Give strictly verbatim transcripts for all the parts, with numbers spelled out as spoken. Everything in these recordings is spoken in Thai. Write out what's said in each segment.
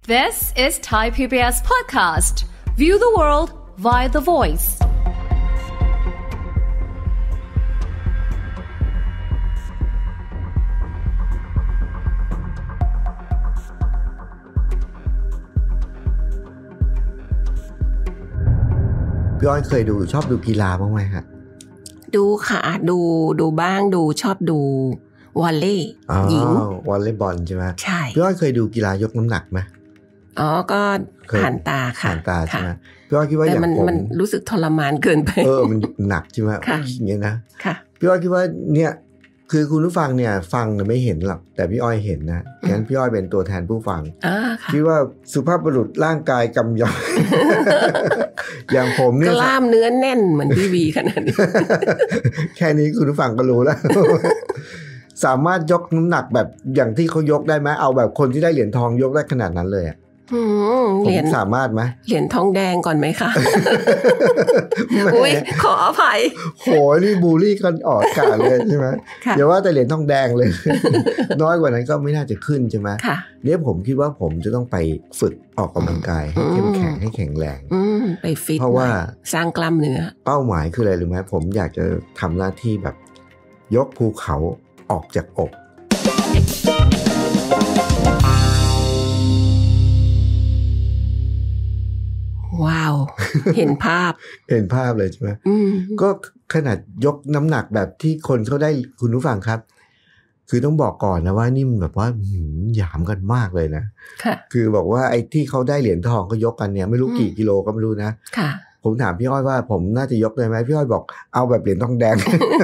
This is Thai พี บี เอส podcast. View the world via the voice. พี่อ้อยเคยดูชอบดูกีฬาบ้างไหมครับดูค่ะดูดูบ้างดูชอบดูวอลเลย์หญิงวอลเลย์บอลใช่ไหมใช่พี่อ้อยเคยดูกีฬายกน้ำหนักไหมอ๋อก็ผ่านตาค่ะผ่านตาใช่ไหมพี่อ้อยคิดว่าอย่างผมมันรู้สึกทรมานเกินไปเออมันหนักใช่ไหมอย่างเงี้ยนะพี่อ้อยคิดว่าเนี่ยคือคุณผู้ฟังเนี่ยฟังเนี่ยไม่เห็นหรอกแต่พี่อ้อยเห็นนะงั้นพี่อ้อยเป็นตัวแทนผู้ฟังคิดว่าสุภาพบุรุษร่างกายกำยำอย่างผมเนี่ยกล้ามเนื้อแน่นเหมือนพี่วีขนาดนี้แค่นี้คุณผู้ฟังก็รู้แล้วสามารถยกน้ำหนักแบบอย่างที่เขายกได้ไหมเอาแบบคนที่ได้เหรียญทองยกได้ขนาดนั้นเลยอ่ะผมสามารถไหมเหรียญทองแดงก่อนไหมคะอุ้ยขออภัยโหนี่บูลลี่กันออกกาเลยใช่ไหมเดี๋ยวว่าแต่เหรียญทองแดงเลยน้อยกว่านั้นก็ไม่น่าจะขึ้นใช่ไหมเนี่ยผมคิดว่าผมจะต้องไปฝึกออกกำลังกายให้เข้มแข็งให้แข็งแรงไปฟิตเพราะว่าสร้างกล้ามเนื้อเป้าหมายคืออะไรรู้ไหมผมอยากจะทำหน้าที่แบบยกภูเขาออกจากอกว้าวเห็นภาพเห็นภาพเลยใช่ไหมก็ขนาดยกน้ำหนักแบบที่คนเขาได้คุณผู้ฟังครับคือต้องบอกก่อนนะว่านี่มันแบบว่าหยามกันมากเลยนะคือบอกว่าไอ้ที่เขาได้เหรียญทองก็ยกกันเนี่ยไม่รู้กี่กิโลก็ไม่รู้นะผมถามพี่อ้อยว่าผมน่าจะยกได้ไหมพี่อ้อยบอกเอาแบบเหรียญทองแดง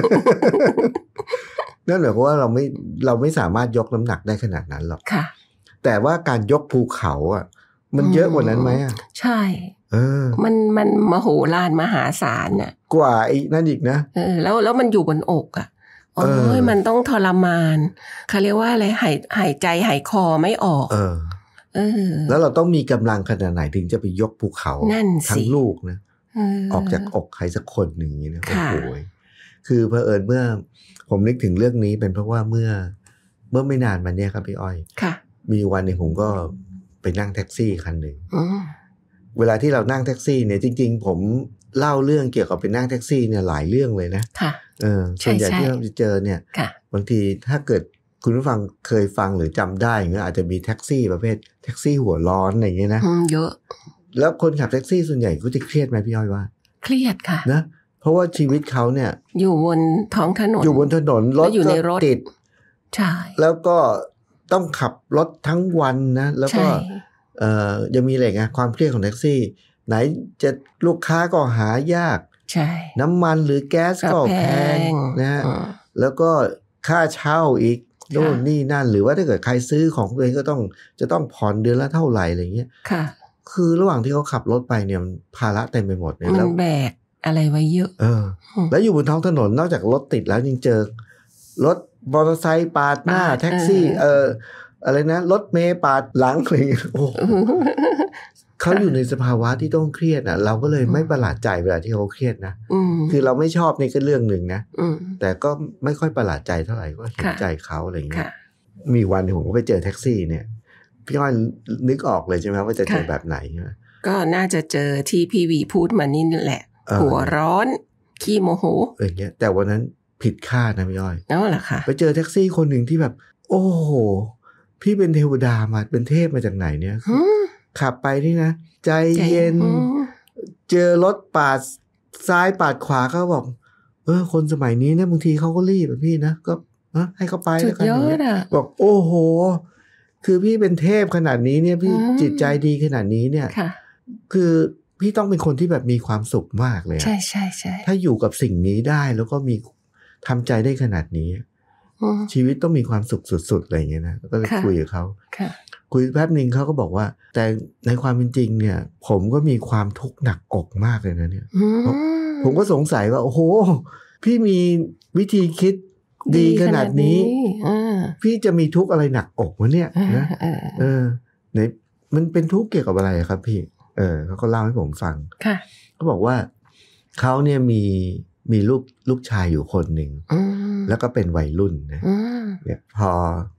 นั่นหมายความว่าเราไม่เราไม่สามารถยกน้ำหนักได้ขนาดนั้นหรอกแต่ว่าการยกภูเขาอ่ะมันเยอะกว่านั้นไหมอ่ะใช่เออมันมันมโหฬารมหาศาลน่ะกว่าไอ้นั่นอีกนะเออแล้วแล้วมันอยู่บนอกอ่ะโอ้ยมันต้องทรมานเขาเรียกว่าอะไรหายหายใจหายคอไม่ออกเออเออแล้วเราต้องมีกำลังขนาดไหนถึงจะไปยกภูเขาทั้งลูกนะออกจากอกใครสักคนหนึ่งอย่างนี้นะโอ้โหคือเผอิญเมื่อผมนึกถึงเรื่องนี้เป็นเพราะว่าเมื่อเมื่อไม่นานมาเนี้ยครับพี่อ้อยค่ะมีวันหนึ่งผมก็ไปนั่งแท็กซี่คันหนึ่งเวลาที่เรานั่งแท็กซี่เนี่ยจริงๆผมเล่าเรื่องเกี่ยวกับไปนั่งแท็กซี่เนี่ยหลายเรื่องเลยนะค่ะเออส่วนใหญ่ที่เราเจอเนี่ยบางทีถ้าเกิดคุณผู้ฟังเคยฟังหรือจำได้อย่างเงี้ยอาจจะมีแท็กซี่ประเภทแท็กซี่หัวร้อนอะไรอย่างเงี้ยนะเยอะแล้วคนขับแท็กซี่ส่วนใหญ่ก็จะเครียดไหมพี่อ้อยว่าเครียดค่ะนะเพราะว่าชีวิตเขาเนี่ยอยู่บนท้องถนนอยู่บนถนนรถก็ติดใช่แล้วก็ต้องขับรถทั้งวันนะแล้วก็เอ่อยังมีอะไรไงความเครียดของแท็กซี่ไหนจะลูกค้าก็หายากใช่น้ำมันหรือแก๊สก็แพงนะฮะแล้วก็ค่าเช่าอีกโน่นนี่นั่นหรือว่าถ้าเกิดใครซื้อของตัวเองก็ต้องจะต้องผ่อนเดือนละเท่าไหร่อะไรเงี้ยค่ะคือระหว่างที่เขาขับรถไปเนี่ยภาระเต็มไปหมดเนี่ยแล้วแบกอะไรไว้เยอะเออแล้วอยู่บนท้องถนนนอกจากรถติดแล้วยังเจอรถมอเตอร์ไซค์ปาดหน้าแท็กซี่เอออะไรนะรถเมล์ปาดหลังอะไรอย่างเงี้ยโอ้เขาอยู่ในสภาวะที่ต้องเครียดอ่ะเราก็เลยไม่ประหลาดใจเวลาที่เขาเครียดนะคือเราไม่ชอบนี่ก็เรื่องหนึ่งนะแต่ก็ไม่ค่อยประหลาดใจเท่าไหร่ก็เห็นใจเขาอะไรอย่างเงี้ยมีวันผมก็ไปเจอแท็กซี่เนี่ยพี่อ้อยนึกออกเลยใช่ไหมว่าจะเจอแบบไหนใช่ไหมก็น่าจะเจอที่พี่วีพูดมานี่แหละหัวร้อนขี้โมโหอย่างเงี้ยแต่วันนั้นผิดคาดนะพี่อ้อยนั่นแหละค่ะไปเจอแท็กซี่คนหนึ่งที่แบบโอ้โหพี่เป็นเทวดามาเป็นเทพมาจากไหนเนี่ยขับไปนี่นะใจเย็นเจอรถปาดซ้ายปาดขวาเขาบอกเออคนสมัยนี้เนี่ยบางทีเขาก็รีบแบบพี่นะก็ให้เขาไปแล้วกันอย่างเงี้ยบอกโอ้โหคือพี่เป็นเทพขนาดนี้เนี่ยพี่จิตใจดีขนาดนี้เนี่ยคือพี่ต้องเป็นคนที่แบบมีความสุขมากเลยใช่ใช่ใช่ถ้าอยู่กับสิ่งนี้ได้แล้วก็มีทำใจได้ขนาดนี้ชีวิตต้องมีความสุขสุดๆอะไรอย่างเงี้ยนะก็เลยคุยกับเขาคุยแป๊บนึงเขาก็บอกว่าแต่ในความเป็นจริงเนี่ยผมก็มีความทุกข์หนักอกมากเลยนะเนี่ยผมก็สงสัยว่าโอ้โหพี่มีวิธีคิดดีขนาดนี้พี่จะมีทุกข์อะไรหนักอกวะเนี่ยนะเออไหนมันเป็นทุกข์เกี่ยวกับอะไรครับพี่เออเขาก็เล่าให้ผมฟังเขาบอกว่าเขาเนี่ยมีมีลูกลูกชายอยู่คนหนึ่งแล้วก็เป็นวัยรุ่นนะเนี่ยพอ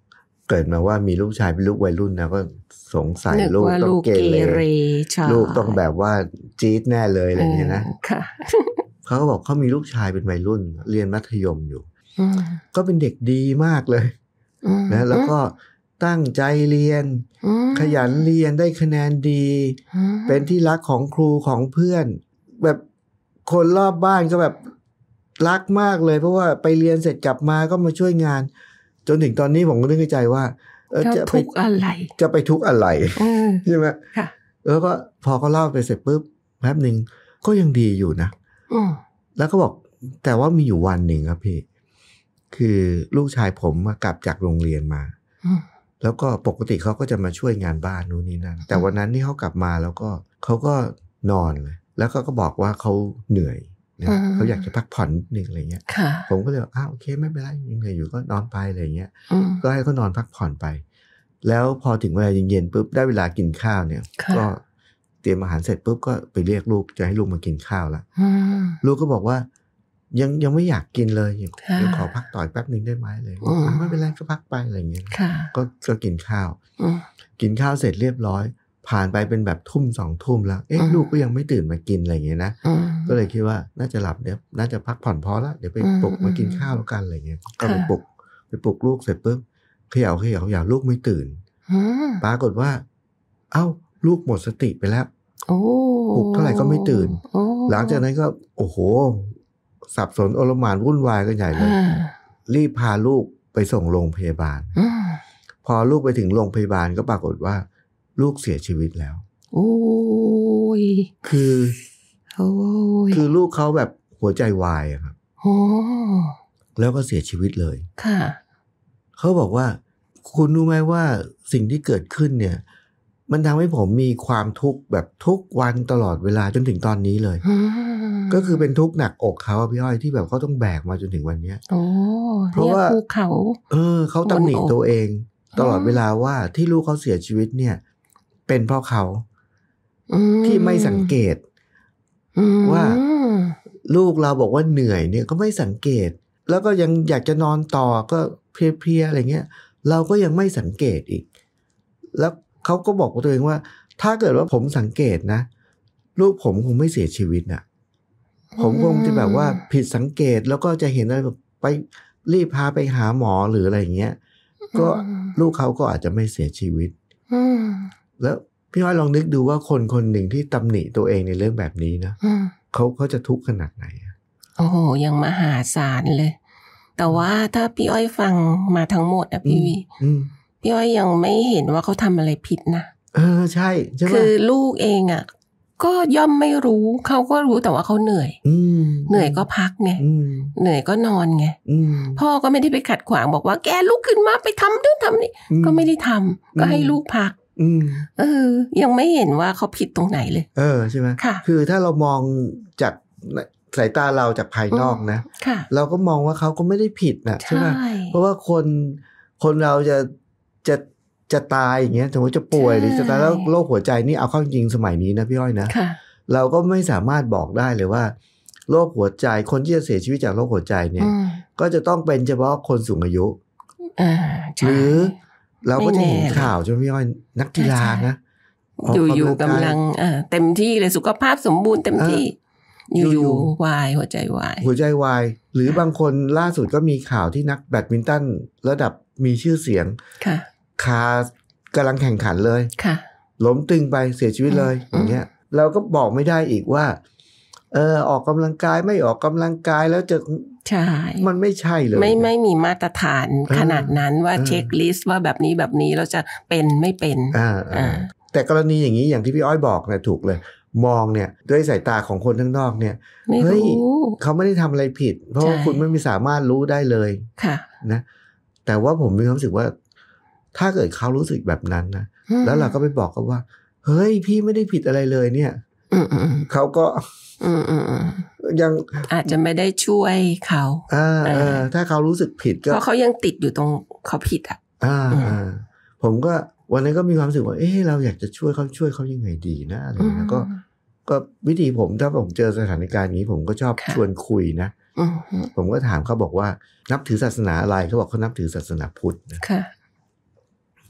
เกิดมาว่ามีลูกชายเป็นลูกวัยรุ่นนะก็สงสัยลูกต้องเกเรลูกต้องแบบว่าจี๊ดแน่เลยอะไรอย่างเงี้ยนะเขาก็บอกเขามีลูกชายเป็นวัยรุ่นเรียนมัธยมอยู่ก็เป็นเด็กดีมากเลยนะแล้วก็ตั้งใจเรียนขยันเรียนได้คะแนนดีเป็นที่รักของครูของเพื่อนแบบคนรอบบ้านก็แบบรักมากเลยเพราะว่าไปเรียนเสร็จกลับมาก็มาช่วยงานจนถึงตอนนี้ผมก็นึกในใจว่าจะทุกอะไรจะไปทุกอะไรใช่ไหมแล้วก็พอเขาเล่าไปเสร็จปุ๊บแป๊บนึงก็ยังดีอยู่นะแล้วก็บอกแต่ว่ามีอยู่วันหนึ่งครับพี่คือลูกชายผมกลับจากโรงเรียนมาแล้วก็ปกติเขาก็จะมาช่วยงานบ้านนู่นนี่นั่นแต่วันนั้นที่เขากลับมาแล้วก็เขาก็นอนเลยแล้วก็ก็บอกว่าเขาเหนื่อยนะเขาอยากจะพักผ่อนนิดนึงอะไรเงี้ยผมก็เลยอ้าวโอเคไม่เป็นไรยังเหนื่อยอยู่ก็นอนไปอะไรเงี้ยก็ให้เขานอนพักผ่อนไปแล้วพอถึงเวลาเย็นๆปุ๊บได้เวลากินข้าวเนี่ยก็เตรียมอาหารเสร็จปุ๊บก็ไปเรียกลูกจะให้ลูกมากินข้าวละลูกก็บอกว่ายังยังไม่อยากกินเลยยังขอพักต่อยแป๊บนึงได้ไหมเลยไม่เป็นไรก็พักไปอะไรเงี้ยก็ก็กินข้าวกินข้าวเสร็จเรียบร้อยผ่านไปเป็นแบบทุ่มสองทุ่มแล้วเอ๊ะลูกก็ยังไม่ตื่นมากินอะไรเงี้ยนะก็เลยคิดว่าน่าจะหลับเดี๋ยวน่าจะพักผ่อนพอแล้วเดี๋ยวไปปลุกมากินข้าวแล้วกันอะไรเงี้ยก็ไปปลุกไปปลุกลูกเสร็จปุ๊บเขย่าเขย่าเขย่าลูกไม่ตื่นปรากฏว่าเอ้าลูกหมดสติไปแล้วปลุกเท่าไหร่ก็ไม่ตื่นหลังจากนั้นก็โอ้โหสับสนโอลหม่านวุ่นวายกันใหญ่เลยรีบพาลูกไปส่งโรงพยาบาลพอลูกไปถึงโรงพยาบาลก็ปรากฏว่าลูกเสียชีวิตแล้วโอ้ยคือโอ้ยคือลูกเขาแบบหัวใจวายอะครับโอ้แล้วก็เสียชีวิตเลยค่ะเขาบอกว่าคุณรู้ไหมว่าสิ่งที่เกิดขึ้นเนี่ยมันทำให้ผมมีความทุกข์แบบทุกวันตลอดเวลาจนถึงตอนนี้เลยก็คือเป็นทุกข์หนักอกเขาพี่อ้อยที่แบบเขาต้องแบกมาจนถึงวันนี้โอ้เพราะว่าเขาเออเขาตำหนิตัวเองตลอดเวลาว่าที่ลูกเขาเสียชีวิตเนี่ยเป็นเพราะเขาที่ไม่สังเกตว่าลูกเราบอกว่าเหนื่อยเนี่ยก็ไม่สังเกตแล้วก็ยังอยากจะนอนต่อก็เพลียๆอะไรเงี้ยเราก็ยังไม่สังเกตอีกแล้วเขาก็บอกกับตัวเองว่าถ้าเกิดว่าผมสังเกตนะลูกผมคงไม่เสียชีวิตน่ะผมคงจะแบบว่าผิดสังเกตแล้วก็จะเห็นอะไรแบบไปรีบพาไปหาหมอหรืออะไรอย่างเงี้ยก็ลูกเขาก็อาจจะไม่เสียชีวิตแล้วพี่อ้อยลองนึกดูว่าคนคนหนึ่งที่ตำหนิตัวเองในเรื่องแบบนี้นะเขาเขาจะทุกข์ขนาดไหนโอ้โหยังมหาศาลเลยแต่ว่าถ้าพี่อ้อยฟังมาทั้งหมดนะพี่วีพี่อ้อยยังไม่เห็นว่าเขาทำอะไรผิดนะเออใช่ใช่คือลูกเองอ่ะก็ย่อมไม่รู้เขาก็รู้แต่ว่าเขาเหนื่อยเหนื่อยก็พักไงเหนื่อยก็นอนไงพ่อก็ไม่ได้ไปขัดขวางบอกว่าแกลุกขึ้นมาไปทำเรื่องทำนี่ก็ไม่ได้ทำก็ให้ลูกพักเออยังไม่เห็นว่าเขาผิดตรงไหนเลยเออใช่ไหมค่ะคือถ้าเรามองจากสายตาเราจากภายนอกนะเราก็มองว่าเขาก็ไม่ได้ผิดนะใช่ไหมเพราะว่าคนคนเราจะจะจะตายอย่างเงี้ยสมมติจะป่วยหรือจะตายแล้วโรคหัวใจนี่เอาเข้าจริงสมัยนี้นะพี่อ้อยนะเราก็ไม่สามารถบอกได้เลยว่าโรคหัวใจคนที่จะเสียชีวิตจากโรคหัวใจเนี่ยก็จะต้องเป็นเฉพาะคนสูงอายุหรือเราก็จะเห็นข่าวใช่ไหมพี่อ้อยนักกีฬานะอยู่ๆกำลังเต็มที่เลยสุขภาพสมบูรณ์เต็มที่อยู่ๆวายหัวใจวายหัวใจวายหรือบางคนล่าสุดก็มีข่าวที่นักแบดมินตันระดับมีชื่อเสียงคากำลังแข่งขันเลยล้มตึงไปเสียชีวิตเลยอย่างเงี้ยเราก็บอกไม่ได้อีกว่าเออออกกำลังกายไม่ออกกำลังกายแล้วจะใช่มันไม่ใช่เลยไม่ไม่มีมาตรฐานขนาดนั้นว่าเช็คลิสต์ว่าแบบนี้แบบนี้เราจะเป็นไม่เป็นอ่าอ่าแต่กรณีอย่างนี้อย่างที่พี่อ้อยบอกเนี่ยถูกเลยมองเนี่ยด้วยสายตาของคนข้างนอกเนี่ยเฮ้ยเขาไม่ได้ทำอะไรผิดเพราะว่าคุณไม่มีสามารถรู้ได้เลยค่ะนะแต่ว่าผมมีความรู้สึกว่าถ้าเกิดเขารู้สึกแบบนั้นนะแล้วเราก็ไปบอกเขาว่าเฮ้ยพี่ไม่ได้ผิดอะไรเลยเนี่ยเขาก็ยังอาจจะไม่ได้ช่วยเขาอ่าถ้าเขารู้สึกผิดก็เพราะเขายังติดอยู่ตรงเขาผิดอ่ะอ่าผมก็วันนั้นก็มีความรู้สึกว่าเอ๊ะเราอยากจะช่วยเขาช่วยเขายังไงดีนะอะไรนะก็ก็วิธีผมถ้าผมเจอสถานการณ์นี้ผมก็ชอบชวนคุยนะผมก็ถามเขาบอกว่านับถือศาสนาอะไรเขาบอกเขานับถือศาสนาพุทธนะ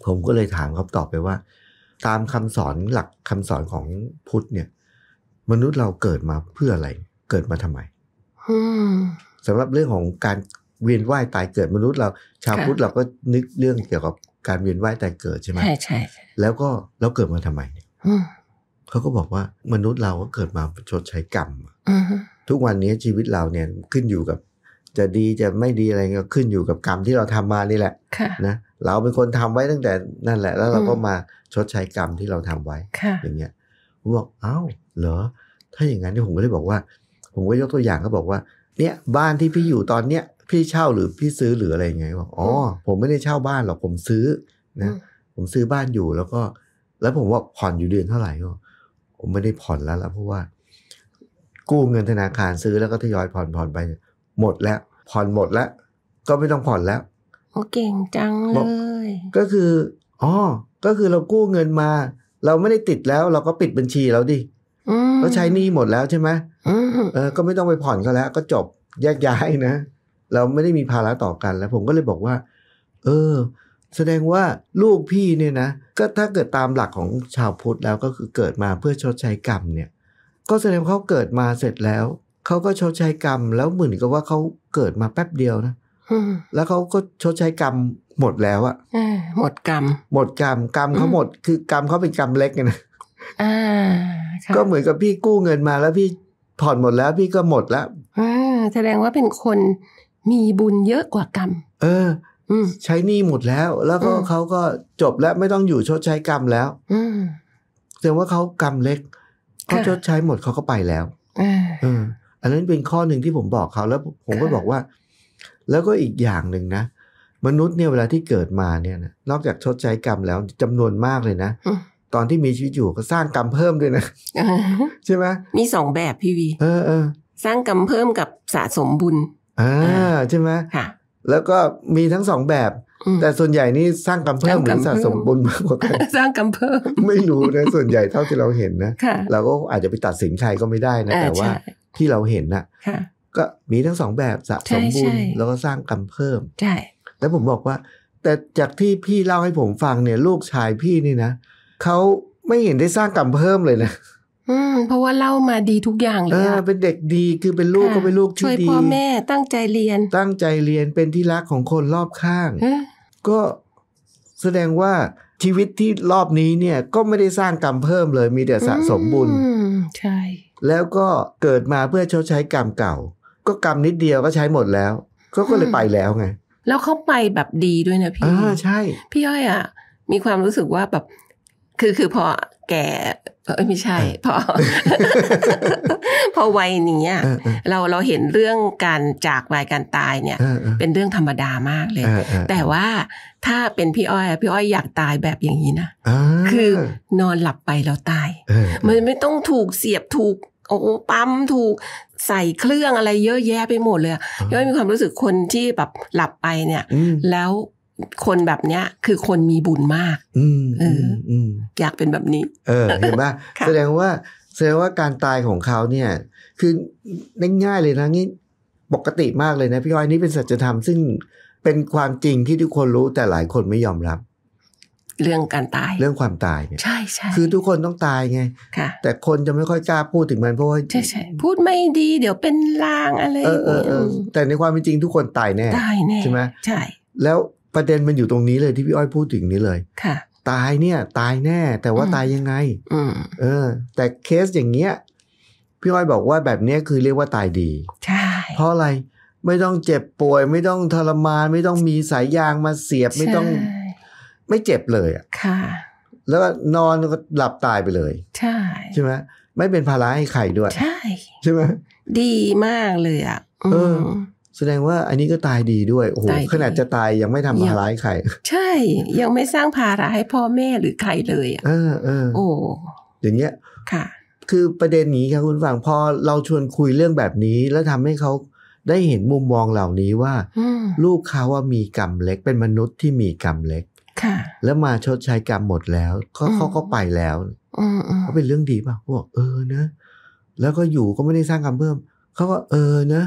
ผมก็เลยถามเขาตอบไปว่าตามคำสอนหลักคำสอนของพุทธเนี่ยมนุษย์เราเกิดมาเพื่ออะไรเกิดมาทำไมสำหรับเรื่องของการเวียนว่ายตายเกิดมนุษย์เราชาวพุทธเราก็นึกเรื่องเกี่ยวกับการเวียนว่ายตายเกิดใช่ไหมใช่ใช่แล้วก็เราเกิดมาทำไมเนี่ยเขาก็บอกว่ามนุษย์เราก็เกิดมาชดใช้กรรมทุกวันนี้ชีวิตเราเนี่ยขึ้นอยู่กับจะดีจะไม่ดีอะไรก็ขึ้นอยู่กับกรรมที่เราทำมานี่แหละนะเราเป็นคนทำไว้ตั้งแต่นั่นแหละแล้วเราก็มาชดใช้กรรมที่เราทำไว้อย่างเงี้ยผมบอกอ้าวเหรอถ้าอย่างนั้นผมก็เลยบอกว่าผมก็ยกตัวอย่างเขาบอกว่าเนี่ยบ้านที่พี่อยู่ตอนเนี้ยพี่เช่าหรือพี่ซื้อหรืออะไรไงบอกอ๋อผมไม่ได้เช่าบ้านหรอกผมซื้อนะผมซื้อบ้านอยู่แล้วก็แล้วผมว่าผ่อนอยู่เดือนเท่าไหร่ก็ผมไม่ได้ผ่อนแล้วล่ะเพราะว่ากู้เงินธนาคารซื้อแล้วก็ทยอยผ่อนผ่อนไปหมดแล้วผ่อนหมดแล้วก็ไม่ต้องผ่อนแล้วโอ้เก่งจังเลยก็คืออ๋อก็คือเรากู้เงินมาเราไม่ได้ติดแล้วเราก็ปิดบัญชีแล้วดิก็ใช้หนี้หมดแล้วใช่ไหมเออก็ไม่ต้องไปผ่อนก็แล้วก็จบแยกย้ายนะเราไม่ได้มีภาระต่อกันแล้วผมก็เลยบอกว่าเออแสดงว่าลูกพี่เนี่ยนะก็ถ้าเกิดตามหลักของชาวพุทธแล้วก็คือเกิดมาเพื่อชดใช้กรรมเนี่ยก็แสดงเขาเกิดมาเสร็จแล้วเขาก็ชดใช้กรรมแล้วเหมือนกับว่าเขาเกิดมาแป๊บเดียวนะแล้วเขาก็ชดใช้กรรมหมดแล้วอะหมดกรรมหมดกรรมกรรมเขาหมดคือกรรมเขาเป็นกรรมเล็กไงนะก็เหมือนกับพี่กู้เงินมาแล้วพี่ผ่อนหมดแล้วพี่ก็หมดแล้วแสดงว่าเป็นคนมีบุญเยอะกว่ากรรมเออใช้หนี้หมดแล้วแล้วก็เขาก็จบแล้วไม่ต้องอยู่ชดใช้กรรมแล้วแสดงว่าเขากรรมเล็กเขาชดใช้หมดเขาก็ไปแล้วเอออันนั้นเป็นข้อหนึ่งที่ผมบอกเขาแล้วผมก็บอกว่าแล้วก็อีกอย่างหนึ่งนะมนุษย์เนี่ยเวลาที่เกิดมาเนี่ยนะนอกจากชดใช้กรรมแล้วจำนวนมากเลยนะตอนที่มีชีวิตอยู่ก็สร้างกรรมเพิ่มด้วยนะใช่ไหมมีสองแบบพี่วีเออเออสร้างกรรมเพิ่มกับสะสมบุญอ่าใช่ไหมค่ะแล้วก็มีทั้งสองแบบแต่ส่วนใหญ่นี่สร้างกรรมเพิ่มหรือสะสมบุญมากกว่ากันสร้างกรรมเพิ่มไม่รู้นะส่วนใหญ่เท่าที่เราเห็นนะเราก็อาจจะไปตัดสินใครก็ไม่ได้นะแต่ว่าที่เราเห็นน่ะก็มีทั้งสองแบบสะสมบุญแล้วก็สร้างกรรมเพิ่มใช่แล้วผมบอกว่าแต่จากที่พี่เล่าให้ผมฟังเนี่ยลูกชายพี่นี่นะเขาไม่เห็นได้สร้างกรรมเพิ่มเลยนะอืมเพราะว่าเล่ามาดีทุกอย่างเลยอ่ะเป็นเด็กดีคือเป็นลูกก็เป็นลูกที่ดีช่วยพ่อแม่ตั้งใจเรียนตั้งใจเรียนเป็นที่รักของคนรอบข้างก็แสดงว่าชีวิตที่รอบนี้เนี่ยก็ไม่ได้สร้างกรรมเพิ่มเลยมีแต่สะสมบุญใช่แล้วก็เกิดมาเพื่อชดใช้กรรมเก่าก็กรรมนิดเดียวก็ใช้หมดแล้วก็ก็เลยไปแล้วไงแล้วเขาไปแบบดีด้วยนะพี่อ่าใช่พี่อ้อยอ่ะมีความรู้สึกว่าแบบคือคือพอแก่เออไม่ใช่พอ พอวัยนี้เราเราเห็นเรื่องการจากวัยการตายเนี่ยเป็นเรื่องธรรมดามากเลยแต่ว่าถ้าเป็นพี่อ้อยพี่อ้อยอยากตายแบบอย่างนี้นะคือนอนหลับไปแล้วตายมันไม่ต้องถูกเสียบถูกโอ้ปั๊มถูกใส่เครื่องอะไรเยอะแยะไปหมดเลยพี่อ้อยมีความรู้สึกคนที่แบบหลับไปเนี่ยแล้วคนแบบเนี้ยคือคนมีบุญมากเอออยากเป็นแบบนี้เออเห็นป่ะ แสดงว่าแสดงว่าการตายของเขาเนี่ยคือง่ายๆเลยนะนี่ปกติมากเลยนะพี่อ้อยนี่เป็นสัจธรรมซึ่งเป็นความจริงที่ทุกคนรู้แต่หลายคนไม่ยอมรับเรื่องการตายเรื่องความตายเนี่ยใช่ใช่คือทุกคนต้องตายไงแต่คนจะไม่ค่อยกล้าพูดถึงมันเพราะว่าใช่ใช่พูดไม่ดีเดี๋ยวเป็นลางอะไรเออเออเออแต่ในความเป็นจริงทุกคนตายแน่ตายแน่ใช่ไหมใช่แล้วประเด็นมันอยู่ตรงนี้เลยที่พี่อ้อยพูดถึงนี้เลยค่ะตายเนี่ยตายแน่แต่ว่าตายยังไงเออแต่เคสอย่างเงี้ยพี่อ้อยบอกว่าแบบนี้คือเรียกว่าตายดีใช่เพราะอะไรไม่ต้องเจ็บป่วยไม่ต้องทรมานไม่ต้องมีสายยางมาเสียบไม่ต้องไม่เจ็บเลยอ่ะค่ะแล้วก็นอนก็หลับตายไปเลยใช่ใช่ไหมไม่เป็นภาระให้ใครด้วยใช่ใช่ไหมดีมากเลยอ่ะเออแสดงว่าอันนี้ก็ตายดีด้วยโอ้โหขนาดจะตายยังไม่ทำภาระให้ใครใช่ยังไม่สร้างภาระให้พ่อแม่หรือใครเลยอ่ะเออเออโอ้อย่างเงี้ยค่ะคือประเด็นนี้ครับคุณฟังพอเราชวนคุยเรื่องแบบนี้แล้วทำให้เขาได้เห็นมุมมองเหล่านี้ว่าลูกเขาว่ามีกรรมเล็กเป็นมนุษย์ที่มีกรรมเล็กค่ะแล้วมาชดใช้กรรมหมดแล้วเขาเขาก็ไปแล้วเขาเป็นเรื่องดีป่ะพวกเออนะแล้วก็อยู่ก็ไม่ได้สร้างกรรมเพิ่มเขาก็เออนะ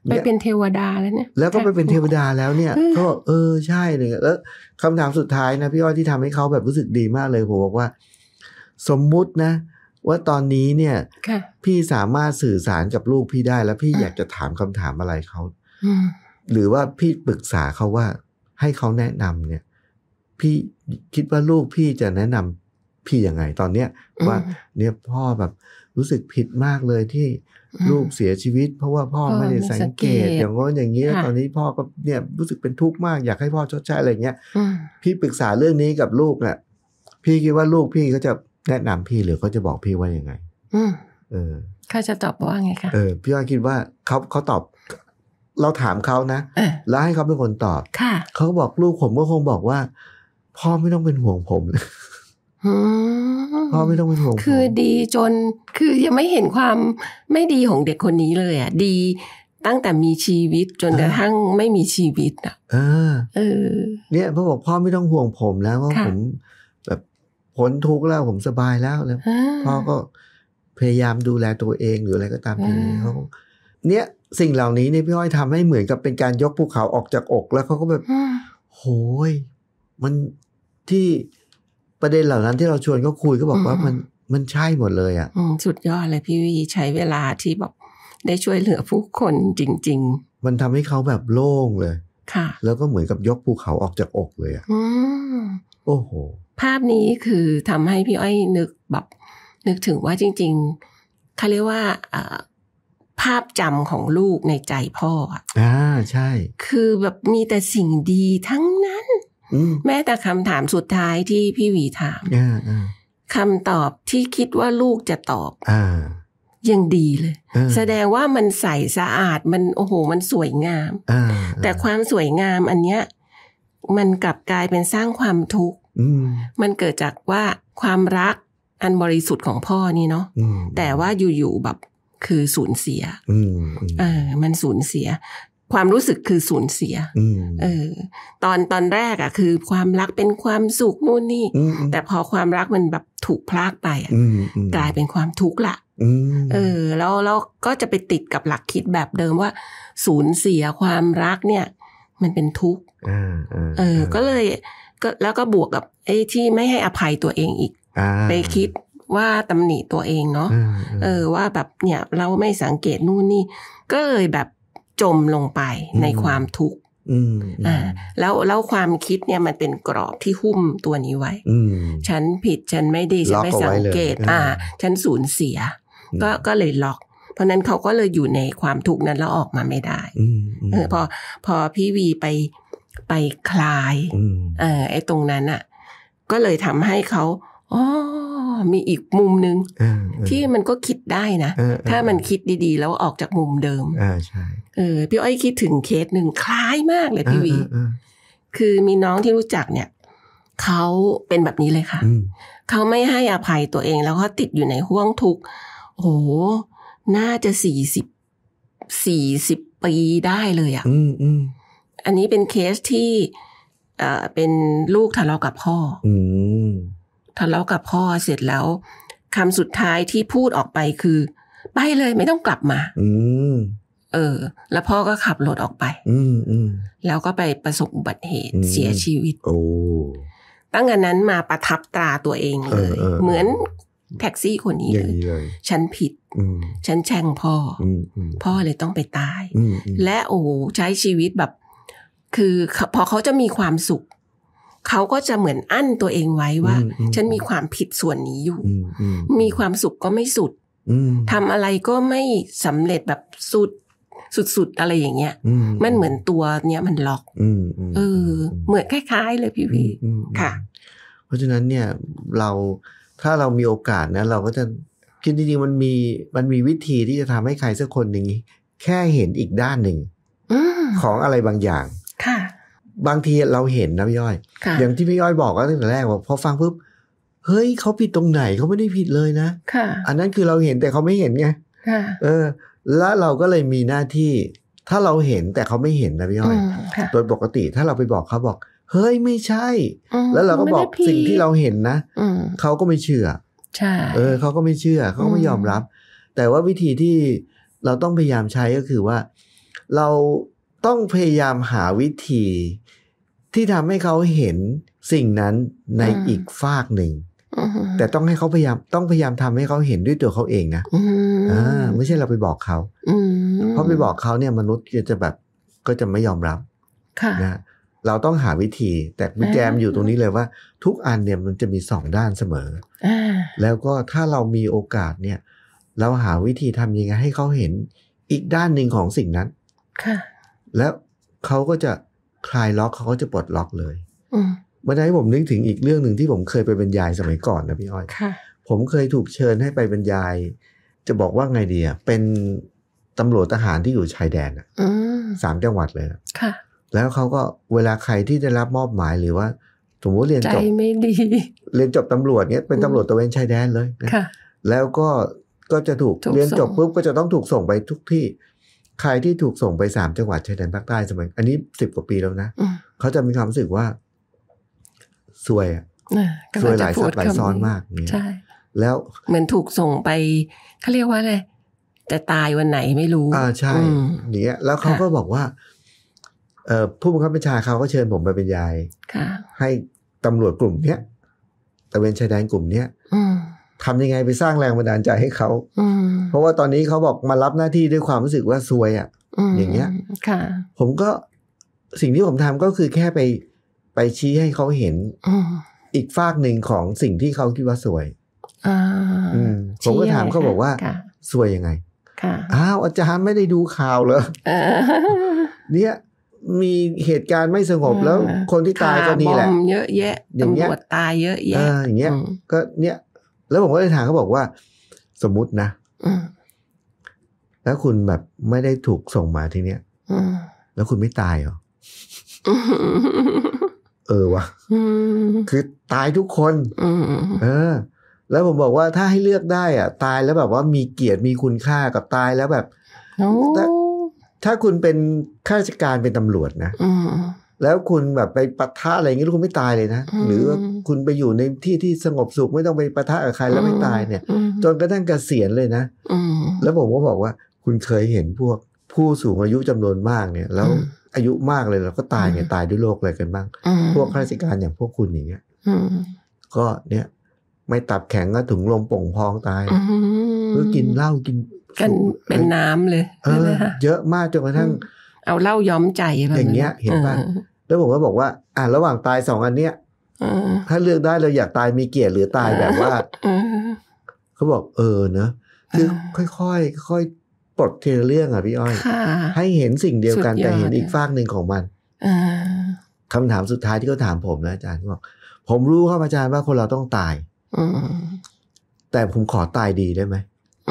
ไปเป็นเทวดาแล้วเนี่ยแล้วก็ไปเป็นเทวดาแล้วเนี่ยก็เออใช่เลยแล้วคำถามสุดท้ายนะพี่อ้อยที่ทำให้เขาแบบรู้สึกดีมากเลยผมบอกว่าสมมุตินะว่าตอนนี้เนี่ยพี่สามารถสื่อสารกับลูกพี่ได้แล้วพี่อยากจะถามคำถามอะไรเขาหรือว่าพี่ปรึกษาเขาว่าให้เขาแนะนำเนี่ยพี่คิดว่าลูกพี่จะแนะนำพี่ยังไงตอนเนี้ยว่าเนี่ยพ่อแบบรู้สึกผิดมากเลยที่ลูกเสียชีวิตเพราะว่าพ่อไม่ได้สังเกตอย่างงั้นอย่างนี้แล้วตอนนี้พ่อก็เนี่ยรู้สึกเป็นทุกข์มากอยากให้พ่อชดใช้อะไรเงี้ยพี่ปรึกษาเรื่องนี้กับลูกน่ะพี่คิดว่าลูกพี่เขาจะแนะนำพี่หรือเขาจะบอกพี่ว่ายังไงเออเขาจะตอบว่าไงคะเออพี่ว่าคิดว่าเขาเขาตอบเราถามเขานะแล้วให้เขาเป็นคนตอบเขาก็บอกลูกผมก็คงบอกว่าพ่อไม่ต้องเป็นห่วงผมพ่อไม่ต้องเป็นห่วงคือดีจนคือยังไม่เห็นความไม่ดีของเด็กคนนี้เลยอ่ะดีตั้งแต่มีชีวิตจนกระทั่งไม่มีชีวิตอ่ะเออเออเนี่ยพ่อบอกพ่อไม่ต้องห่วงผมแล้วว่าผมแบบพ้นทุกข์แล้วผมสบายแล้วแล้วพ่อก็พยายามดูแลตัวเองหรืออะไรก็ตามทีนี้เขาเนี่ยสิ่งเหล่านี้เนี่ยพี่อ้อยทำให้เหมือนกับเป็นการยกภูเขาออกจากอกแล้วเขาก็แบบโหยมันที่ประเด็นเหล่านั้นที่เราชวนเขาคุยก็บอกว่ามันมันใช่หมดเลยอ่ะสุดยอดเลยพี่วีใช้เวลาที่แบบได้ช่วยเหลือผู้คนจริงๆมันทำให้เขาแบบโล่งเลยค่ะแล้วก็เหมือนกับยกภูเขาออกจากอกเลยอ่ะโอ้โหภาพนี้คือทำให้พี่อ้อยนึกแบบนึกถึงว่าจริงๆเขาเรียกว่าภาพจำของลูกในใจพ่ออ่ะอ่าใช่คือแบบมีแต่สิ่งดีทั้งนั้นแม้แต่คำถามสุดท้ายที่พี่วีถามคำตอบที่คิดว่าลูกจะตอบยังดีเลยแสดงว่ามันใสสะอาดมันโอ้โหมันสวยงามแต่ความสวยงามอันเนี้ยมันกลับกลายเป็นสร้างความทุกข์มันเกิดจากว่าความรักอันบริสุทธิ์ของพ่อนี่เนาะแต่ว่าอยู่ๆแบบคือสูญเสียเออมันสูญเสียความรู้สึกคือสูญเสียเออตอนตอนแรกอ่ะคือความรักเป็นความสุขนู่นนี่แต่พอความรักมันแบบถูกพรากไปอ่ะกลายเป็นความทุกข์ละเออแล้วแล้วก็จะไปติดกับหลักคิดแบบเดิมว่าสูญเสียความรักเนี่ยมันเป็นทุกข์เออก็เลยก็แล้วก็บวกกับไอ้ที่ไม่ให้อภัยตัวเองอีกไปคิดว่าตำหนิตัวเองเนาะเออว่าแบบเนี่ยเราไม่สังเกตนู่นนี่ก็เลยแบบจมลงไปในความทุกข์อ่าแล้วแล้วความคิดเนี่ยมันเป็นกรอบที่หุ้มตัวนี้ไว้ฉันผิดฉันไม่ดีฉันไม่สังเกตอ่าฉันสูญเสียก็ก็เลยล็อกเพราะนั้นเขาก็เลยอยู่ในความทุกข์นั้นแล้วออกมาไม่ได้เออพอพอพี่วีไปไปคลายเออไอ้ตรงนั้นอ่ะก็เลยทำให้เขาอ๋อมีอีกมุมนึงที่มันก็คิดได้นะถ้ามันคิดดีๆแล้วออกจากมุมเดิมอ่าใช่เออพี่อ้อยคิดถึงเคสหนึ่งคล้ายมากเลยพี่วีคือมีน้องที่รู้จักเนี่ยเขาเป็นแบบนี้เลยค่ะเขาไม่ให้อภัยตัวเองแล้วเขาติดอยู่ในห้วงทุกข์โอ้โหน่าจะสี่สิบสี่สิบปีได้เลยอ่ะอันนี้เป็นเคสที่เอ่อเป็นลูกทะเลาะกับพ่อทะเลาะกับพ่อเสร็จแล้วคำสุดท้ายที่พูดออกไปคือไปเลยไม่ต้องกลับมาเออแล้วพ่อก็ขับรถออกไปแล้วก็ไปประสบอุบัติเหตุเสียชีวิตโอ้ตั้งแต่นั้นมาประทับตราตัวเองเลยเหมือนแท็กซี่คนนี้เลยฉันผิดฉันแช่งพ่อพ่อเลยต้องไปตายและโอ้ใช้ชีวิตแบบคือพอเขาจะมีความสุขเขาก็จะเหมือนอั้นตัวเองไว้ว่าฉันมีความผิดส่วนนี้อยู่มีความสุขก็ไม่สุดทำอะไรก็ไม่สำเร็จแบบสุดสุดๆอะไรอย่างเงี้ยมันเหมือนตัวเนี้ยมันล็อกเออเหมือนคล้ายๆเลยพี่วีค่ะเพราะฉะนั้นเนี่ยเราถ้าเรามีโอกาสนะเราก็จะคิดจริงๆมันมีมันมีวิธีที่จะทำให้ใครสักคนหนึ่งแค่เห็นอีกด้านหนึ่งของอะไรบางอย่างค่ะบางทีเราเห็นนะพี่ย้อยอย่างที่พี่ย้อยบอกก็ตั้งแต่แรกว่าพอฟังปุ๊บเฮ้ยเขาผิดตรงไหนเขาไม่ได้ผิดเลยนะอันนั้นคือเราเห็นแต่เขาไม่เห็นไงเออแล้วเราก็เลยมีหน้าที่ถ้าเราเห็นแต่เขาไม่เห็นนะพี่ย้อยโดยปกติถ้าเราไปบอกเขาบอกเฮ้ยไม่ใช่แล้วเราก็บอกสิ่งที่เราเห็นนะเขาก็ไม่เชื่อใช่เออเขาก็ไม่เชื่อเขาก็ไม่ยอมรับแต่ว่าวิธีที่เราต้องพยายามใช้ก็คือว่าเราต้องพยายามหาวิธีที่ทำให้เขาเห็นสิ่งนั้นในอีกฟากหนึ่งแต่ต้องให้เขาพยายามต้องพยายามทำให้เขาเห็นด้วยตัวเขาเองนะอ่าไม่ใช่เราไปบอกเขาเพราะไปบอกเขาเนี่ยมนุษย์จะแบบก็จะไม่ยอมรับนะเราต้องหาวิธีแต่วิแจมอยู่ตรงนี้เลยว่าทุกอันเนี่ยมันจะมีสองด้านเสมอแล้วก็ถ้าเรามีโอกาสเนี่ยเราหาวิธีทำยังไงให้เขาเห็นอีกด้านหนึ่งของสิ่งนั้นแล้วเขาก็จะคลายล็อกเขาก็จะปลดล็อกเลยเมื่อไหร่ผมนึกถึงอีกเรื่องหนึ่งที่ผมเคยไปบรรยายสมัยก่อนนะพี่อ้อยผมเคยถูกเชิญให้ไปบรรยายจะบอกว่าไงดีอ่ะเป็นตำรวจทหารที่อยู่ชายแดนอ่ะสามจังหวัดเลยค่ะแล้วเขาก็เวลาใครที่ได้รับมอบหมายหรือว่าสมมติเรียนจบไม่ดีเรียนจบตำรวจเนี้ยเป็นตำรวจตระเวนชายแดนเลยค่ะแล้วก็ก็จะถูกเรียนจบปุ๊บก็จะต้องถูกส่งไปทุกที่ใครที่ถูกส่งไปสามจังหวัดชายแดนภาคใต้สมัยอันนี้สิบกว่าปีแล้วนะเขาจะมีความรู้สึกว่าซวยอ่ะซวยหลายซับหลายซ้อนมากเนี่ยใช่แล้วเหมือนถูกส่งไปเขาเรียกว่าอะไรแต่ตายวันไหนไม่รู้อ่าใช่อย่างเงี้ยแล้วเขาก็บอกว่าเอ่อผู้บังคับบัญชาเขาก็เชิญผมไปบรรยายให้ตำรวจกลุ่มเนี้ยตระเวนชายแดนกลุ่มเนี้ยทำยังไงไปสร้างแรงบันดาลใจให้เขาเพราะว่าตอนนี้เขาบอกมารับหน้าที่ด้วยความรู้สึกว่าซวยอ่ะอย่างเงี้ยผมก็สิ่งที่ผมทำก็คือแค่ไปไปชี้ให้เขาเห็นอีกฟากหนึ่งของสิ่งที่เขาคิดว่าซวยผมก็ถามเขาบอกว่าซวยยังไงอ้าวอาจารย์ไม่ได้ดูข่าวเหรอเนี่ยมีเหตุการณ์ไม่สงบแล้วคนที่ตายก็นี่แหละเยอะแยะตำรวจตายเยอะแยะอย่างเงี้ยก็เนี่ยแล้วผมก็เลยถามเขาบอกว่าสมมุตินะแล้วคุณแบบไม่ได้ถูกส่งมาที่เนี้ยแล้วคุณไม่ตายเหรอเออวะคือตายทุกคนเออแล้วผมบอกว่าถ้าให้เลือกได้อ่ะตายแล้วแบบว่ามีเกียรติมีคุณค่ากับตายแล้วแบบถ้าคุณเป็นข้าราชการเป็นตำรวจนะแล้วคุณแบบไปปะทะอะไรอย่างนี้แล้วคุณไม่ตายเลยนะหรือว่าคุณไปอยู่ในที่ที่สงบสุขไม่ต้องไปปะทะกับใครแล้วไม่ตายเนี่ยจนกระทั่งเกษียณเลยนะแล้วผมก็บอกว่าคุณเคยเห็นพวกผู้สูงอายุจำนวนมากเนี่ยแล้วอายุมากเลยแล้วก็ตายเนี่ยตายด้วยโรคอะไรกันบ้างพวกข้าราชการอย่างพวกคุณอย่างเงี้ยก็เนี่ยไม่ตับแข็งก็ถุงลมโป่งพองตายหรือกินเหล้ากินกันเป็นน้ำเลยเออเยอะมากจนกระทั่งเอาเหล้าย้อมใจอย่างเงี้ยเห็นป่ะแล้วผมก็บอกว่าอ่ะระหว่างตายสองอันเนี้ยถ้าเลือกได้เราอยากตายมีเกียรติหรือตายแบบว่าเขาบอกเออเนอะคือค่อยๆค่อยปลดเทเรื่องอ่ะพี่อ้อยให้เห็นสิ่งเดียวกันแต่เห็นอีกฟากหนึ่งของมันคำถามสุดท้ายที่เขาถามผมนะอาจารย์บอกผมรู้ครับอาจารย์ว่าคนเราต้องตายแต่ผมขอตายดีได้ไหม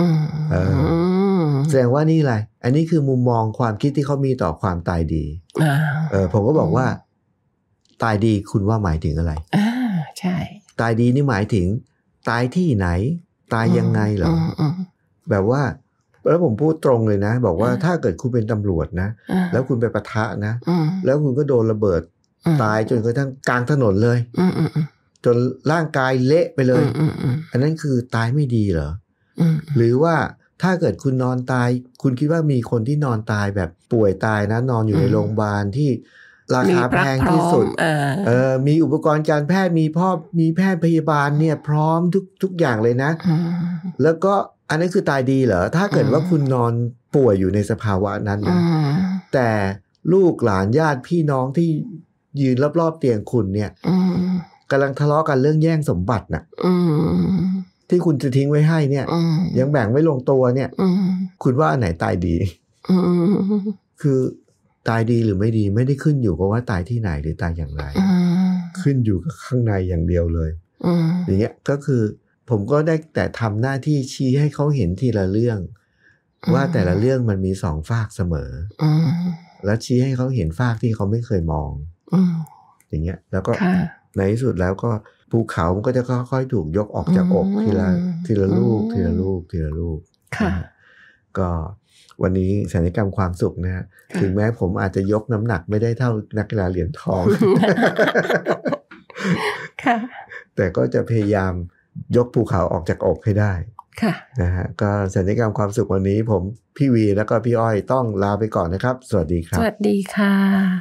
แสดงว่านี่อะไรอันนี้คือมุมมองความคิดที่เขามีต่อความตายดีเออผมก็บอกว่าตายดีคุณว่าหมายถึงอะไรอ่าใช่ตายดีนี่หมายถึงตายที่ไหนตายยังไงเหรอแบบว่าแล้วผมพูดตรงเลยนะบอกว่าถ้าเกิดคุณเป็นตำรวจนะแล้วคุณไปปะทะนะแล้วคุณก็โดนระเบิดตายจนกระทั่งกลางถนนเลยจนร่างกายเละไปเลยอันนั้นคือตายไม่ดีเหรอหรือว่าถ้าเกิดคุณนอนตายคุณคิดว่ามีคนที่นอนตายแบบป่วยตายนะนอนอยู่ในโรงพยาบาลที่ราคาแพงที่สุดเออมีอุปกรณ์การแพทย์มีพ่อมีแพทย์พยาบาลเนี่ยพร้อมทุกทุกอย่างเลยนะแล้วก็อันนั้นคือตายดีเหรอถ้าเกิดว่าคุณนอนป่วยอยู่ในสภาวะนั้นนะแต่ลูกหลานญาติพี่น้องที่ยืนรอบๆเตียงคุณเนี่ยกำลังทะเลาะกันเรื่องแย่งสมบัติน่ะที่คุณจะทิ้งไว้ให้เนี่ยยังแบ่งไม่ลงตัวเนี่ยคุณว่าอันไหนตายดีคือตายดีหรือไม่ดีไม่ได้ขึ้นอยู่กับว่าตายที่ไหนหรือตายอย่างไรขึ้นอยู่กับข้างในอย่างเดียวเลยอย่างเงี้ยก็คือผมก็ได้แต่ทำหน้าที่ชี้ให้เขาเห็นทีละเรื่องว่าแต่ละเรื่องมันมีสองฝากเสมอแล้วชี้ให้เขาเห็นฝากที่เขาไม่เคยมองอย่างเงี้ยแล้วก็ในที่สุดแล้วก็ภูเขามันก็จะค่อยๆถูกยกออกจากอกทีละทีละลูกทีละลูกทีละลูกก็วันนี้ศัลยกรรมความสุขนะฮะถึงแม้ผมอาจจะยกน้ำหนักไม่ได้เท่านักกีฬาเหรียญทองแต่ก็จะพยายามยกภูเขาออกจากอกให้ได้ค่ะนะฮะก็สัญญกรรมความสุขวันนี้ผมพี่วีแล้วก็พี่อ้อยต้องลาไปก่อนนะครับสวัสดีครับสวัสดีค่ะ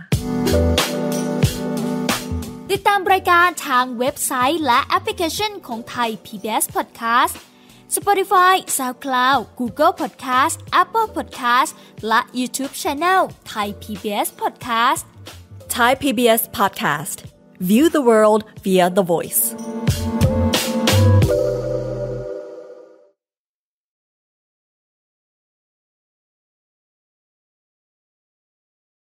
ติดตามรายการทางเว็บไซต์และแอปพลิเคชันของไทย พี บี เอส Podcast Spotify, SoundCloud, Google Podcast, Apple Podcast และ YouTube Channel Thai พี บี เอส Podcast Thai พี บี เอส Podcast View the world via the voice